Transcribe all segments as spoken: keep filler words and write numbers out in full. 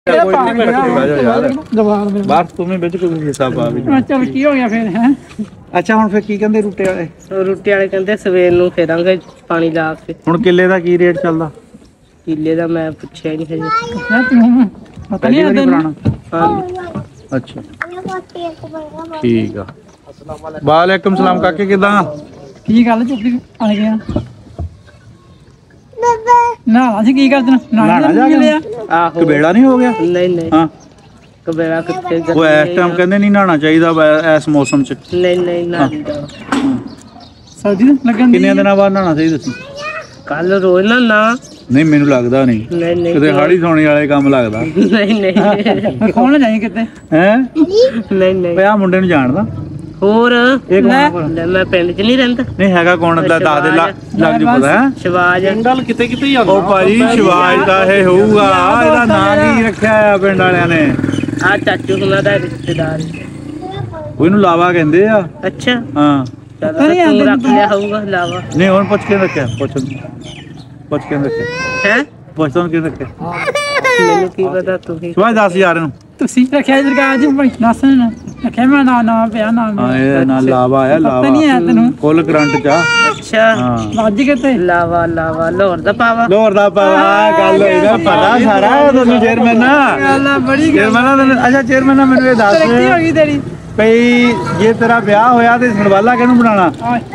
ਬਸ ਤੂੰ ਵਿੱਚ ਕੋਈ ਹਿਸਾਬ ਆ ਵੀ ਚਲ ਕੀ ਹੋ ਗਿਆ ਫਿਰ ਹੈ। ਅੱਛਾ ਹੁਣ ਫਿਰ ਕੀ ਕਹਿੰਦੇ ਰੂਟੇ ਵਾਲੇ? ਰੂਟੇ ਵਾਲੇ ਕਹਿੰਦੇ ਸਵੇਰ ਨੂੰ ਫੇਰਾਂਗੇ ਪਾਣੀ ਲਾ ਕੇ। ਹੁਣ ਕਿੱਲੇ ਦਾ ਕੀ ਰੇਟ ਚੱਲਦਾ? ਕਿੱਲੇ ਦਾ ਮੈਂ ਪੁੱਛਿਆ ਨਹੀਂ ਹਜੇ। ਤੂੰ ਪਤਾ ਨਹੀਂ ਆਂਦਾ ਪੁਰਾਣਾ। ਹਾਂਜੀ ਅੱਛਾ ਠੀਕ ਆ। ਵਾਲੇਕੁਮ ਸਲਾਮ ਕਾਕੇ ਕਿਦਾਂ? ਕੀ ਗੱਲ ਚੁੱਪੀ ਆ ਗਿਆ ਨਾ ਅਸੀਂ ਕੀ ਕਰਦੇ ਨਾ ਜਾ ਕੇ ਆਹੋ ਕਬੇੜਾ ਨਹੀਂ ਹੋ ਗਿਆ? ਨਹੀਂ ਨਹੀਂ ਹਾਂ ਕਬੇੜਾ ਕਿੱਥੇ ਉਹ ਇਸ ਟਾਈਮ ਕਹਿੰਦੇ ਨਹੀਂ ਨਹਾਉਣਾ ਚਾਹੀਦਾ ਇਸ ਮੌਸਮ ਚ। ਨਹੀਂ ਨਹੀਂ ਨਾ ਸਰਦੀ ਲੱਗਣ ਕਿੰਨੇ ਦਿਨਾਂ ਬਾਅਦ ਨਹਾਉਣਾ ਚਾਹੀਦਾ ਸੀ? ਕੱਲ ਰੋਜ਼ ਨਾ ਨਾ ਨਹੀਂ ਮੈਨੂੰ ਲੱਗਦਾ ਨਹੀਂ ਨਹੀਂ ਨਹੀਂ ਕਿਤੇ ਹਾੜੀ ਸੌਣੀ ਵਾਲੇ ਕੰਮ ਲੱਗਦਾ। ਨਹੀਂ ਨਹੀਂ ਕੌਣ ਜਾਈ ਕਿਤੇ ਹੈ ਨਹੀਂ ਨਹੀਂ ਪਿਆ ਮੁੰਡੇ ਨੂੰ ਜਾਣਦਾ ਹੋਰ ਇਹ ਕੌਣ? ਮੈਂ ਪਿੰਡ ਚ ਨਹੀਂ ਰਹਿੰਦਾ। ਨਹੀਂ ਹੈਗਾ ਕੌਣ ਦਾ ਦੱਸ ਦੇ ਲੱਗ ਜੂ ਪਤਾ ਹੈ ਸ਼ਿਵਾਜ ਗੱਲ ਕਿਤੇ ਕਿਤੇ ਹੀ ਆਉਂਦਾ। ਉਹ ਭਾਈ ਸ਼ਿਵਾਜ ਦਾ ਇਹ ਹੋਊਗਾ ਇਹਦਾ ਨਾਂ ਕੀ ਰੱਖਿਆ ਆ ਪਿੰਡ ਵਾਲਿਆਂ ਨੇ? ਆ ਚਾਚੂ ਉਹਨਾਂ ਦਾ ਰਿਸ਼ਤੇਦਾਰ ਉਹਨੂੰ ਲਾਵਾ ਕਹਿੰਦੇ ਆ। ਅੱਛਾ ਹਾਂ ਚਲੋ ਤੂੰ ਰੱਖ ਲਿਆ ਹੋਊਗਾ ਲਾਵਾ। ਨਹੀਂ ਹੁਣ ਪੁੱਛ ਕੇ ਰੱਖਿਆ ਪੁੱਛ ਪੁੱਛ ਕੇ ਰੱਖਿਆ ਹੈ ਪੁੱਛ ਤੋਂ ਕਿ ਰੱਖਿਆ ਮੈਨੂੰ ਕੀ ਪਤਾ ਤੁਸੀਂ ਸ਼ਿਵਾਜ ਦਸ ਹਜ਼ਾਰ ਨੂੰ ਤੁਸੀਂ ਰੱਖਿਆ ਸਰਕਾਰ ਜੀ ਦੱਸ ਨਾ ਰੱਖਿਆ ਮੈਂ ਨਾ ਨਾ ਪਿਆ ਨਾ ਹਾਂ ਇਹ ਨਾਲ ਲਾਵਾ ਆਇਆ ਲਾਵਾ ਨਹੀਂ ਆ ਤੈਨੂੰ ਫੁੱਲ ਕਰੰਟ ਚ ਆ। ਅੱਛਾ ਹਾਂ ਵੱਜ ਕਿਤੇ ਲਾਵਾ ਲਾਵਾ ਲੋਰ ਦਾ ਪਾਵਾ ਲੋਰ ਦਾ ਪਾਵਾ ਗੱਲ ਹੋਈ ਨਾ ਪਤਾ ਸਾਰਾ ਤੁਹਾਨੂੰ ਚੇਅਰਮੈਨ ਅੱਲਾ ਬੜੀ ਚੇਅਰਮੈਨ ਅੱਛਾ ਚੇਅਰਮੈਨ ਮੈਨੂੰ ਇਹ ਦੱਸ ਕੀ ਹੋ ਗਈ ਤੇਰੀ ਭਈ ਜੇ ਤੇਰਾ ਵਿਆਹ ਹੋਇਆ ਤੇ ਸੜਵਾਲਾ ਕਿਹਨੂੰ ਬਣਾਉਣਾ?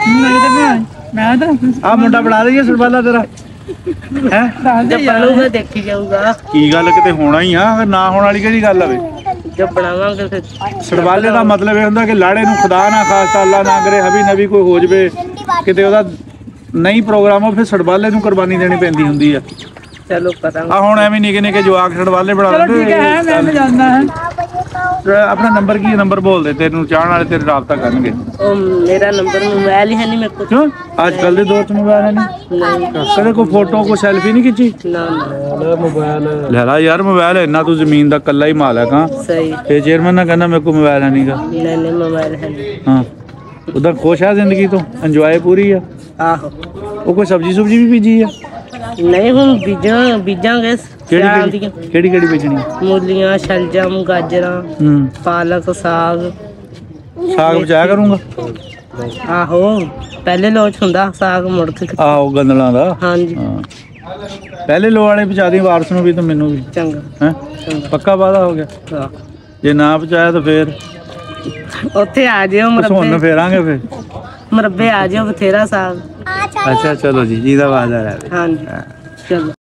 ਮੈਂ ਤਾਂ ਆ ਮੁੰਡਾ ਬਣਾ ਦਈਏ ਸੜਵਾਲਾ ਤੇਰਾ ਹੈ? ਜਦ ਬਣੂਗਾ ਦੇਖੀ ਜਾਊਗਾ। ਕੀ ਗੱਲ ਕਿਤੇ ਹੋਣਾ ਹੀ ਆ ਫਿਰ ਨਾ ਹੋਣ ਵਾਲੀ ਕਿਹੜੀ ਗੱਲ ਹੋਵੇ? ਜਦ ਬਣਾਵਾਂਗੇ ਫਿਰ ਸੜਵਾਲੇ ਦਾ ਮਤਲਬ ਇਹ ਹੁੰਦਾ ਕਿ ਲਾੜੇ ਨੂੰ ਖੁਦਾ ਨਾ ਖਾਸਤਾ ਅੱਲਾ ਨਾ ਕਰੇ ਹਬੀ ਨਬੀ ਕੋਈ ਹੋ ਜਵੇ ਕਿਤੇ ਉਹਦਾ ਨਹੀਂ ਪ੍ਰੋਗਰਾਮ ਹੋ ਫਿਰ ਸੜਵਾਲੇ ਨੂੰ ਕੁਰਬਾਨੀ ਦੇਣੀ ਪੈਂਦੀ ਹੁੰਦੀ ਆ। ਚਲੋ ਪਤਾ ਆ ਹੁਣ ਐਵੇਂ ਨਿੱਕੇ ਨਿੱਕੇ ਜਵਾਕ ਸੜਵਾਲੇ ਬਣਾ ਚਲੋ ਠੀਕ ਹੈ ਮੈਂ ਵੀ ਜਾਂਦਾ ਹੈ। ਆਪਣਾ ਨੰਬਰ ਕੀ ਨੰਬਰ ਬੋਲ ਦੇ ਤੈਨੂੰ ਚਾਹਣ ਵਾਲੇ ਤੇਰੇ ਰਾਬਤਾ ਕਰਨਗੇ। ਉਹ ਮੇਰਾ ਨੰਬਰ ਮੋਬਾਈਲ ਹੀ ਹੈ ਨਹੀਂ ਮੇਰੇ ਕੋਲ। ਕਿਉਂ ਅੱਜ ਕੱਲ ਦੇ ਦੌਰ ਚ ਮੋਬਾਈਲ ਨਹੀਂ ਨਹੀਂ ਕਦੇ ਕੋਈ ਫੋਟੋ ਕੋਈ ਸੈਲਫੀ ਨਹੀਂ ਖਿੱਚੀ? ਨਾ ਨਾ ਮੋਬਾਈਲ ਲੈ ਲਾ ਯਾਰ ਮੋਬਾਈਲ ਇੰਨਾ ਤੂੰ ਜ਼ਮੀਨ ਦਾ ਕੱਲਾ ਹੀ ਮਾਲਕ ਆ ਸਹੀ ਤੇ ਚੇਅਰਮੈਨ ਨਾ ਕਹਿੰਦਾ ਮੇਰੇ ਕੋਲ ਮੋਬਾਈਲ ਹੈ ਨਹੀਂਗਾ। ਨਹੀਂ ਨਹੀਂ ਮੋਬਾਈਲ ਹੈ ਨਹੀਂ। ਹਾਂ ਉਧਰ ਖੁਸ਼ ਆ ਜ਼ਿੰਦਗੀ ਤੋਂ ਇੰਜੋਏ ਪੂਰੀ ਆ। ਆਹੋ ਉਹ ਕੋਈ ਸਬਜ਼ੀ ਸੁਬਜੀ ਵੀ ਬੀਜੀ ਆ? ਨਹੀਂ ਹੁਣ ਬੀਜਾਂ ਬੀਜਾਂਗੇ ਕਿਹੜੀ ਕਿਹੜੀ ਕਿਹੜੀ ਬੀਜਣੀ? ਮੂਲੀਆਂ ਸ਼ਲਜਮ ਗਾਜਰਾਂ ਹੂੰ ਪਾਲਕ ਸਾਗ ਸਾਗ ਬਚਾਇਆ ਕਰੂੰਗਾ। ਆਹੋ ਪਹਿਲੇ ਲੋਚ ਹੁੰਦਾ ਸਾਗ ਮੁੜ ਕੇ। ਆਹੋ ਗੰਦਲਾਂ ਦਾ। ਹਾਂਜੀ ਹਾਂ ਪਹਿਲੇ ਲੋ ਵਾਲੇ ਬਚਾ ਦੀ ਵਾਰਸ ਨੂੰ ਵੀ ਤੇ ਮੈਨੂੰ ਵੀ। ਚੰਗਾ ਹੈ ਪੱਕਾ ਵਾਦਾ ਹੋ ਗਿਆ। ਹਾਂ ਜੇ ਨਾ ਬਚਾਇਆ ਤਾਂ ਫੇਰ ਉੱਥੇ ਆ ਜਿਓ ਹੁਣ ਮਰੱਬੇ ਫੇਰਾਂਗੇ ਫੇਰ ਮਰੱਬੇ ਆ ਜਿਓ ਬਥੇਰਾ ਸਾਗ। ਅੱਛਾ ਚਲੋ ਜੀ ਜਿਹਦਾ ਵਾਦਾ ਹੈ। ਹਾਂਜੀ ਚਲੋ।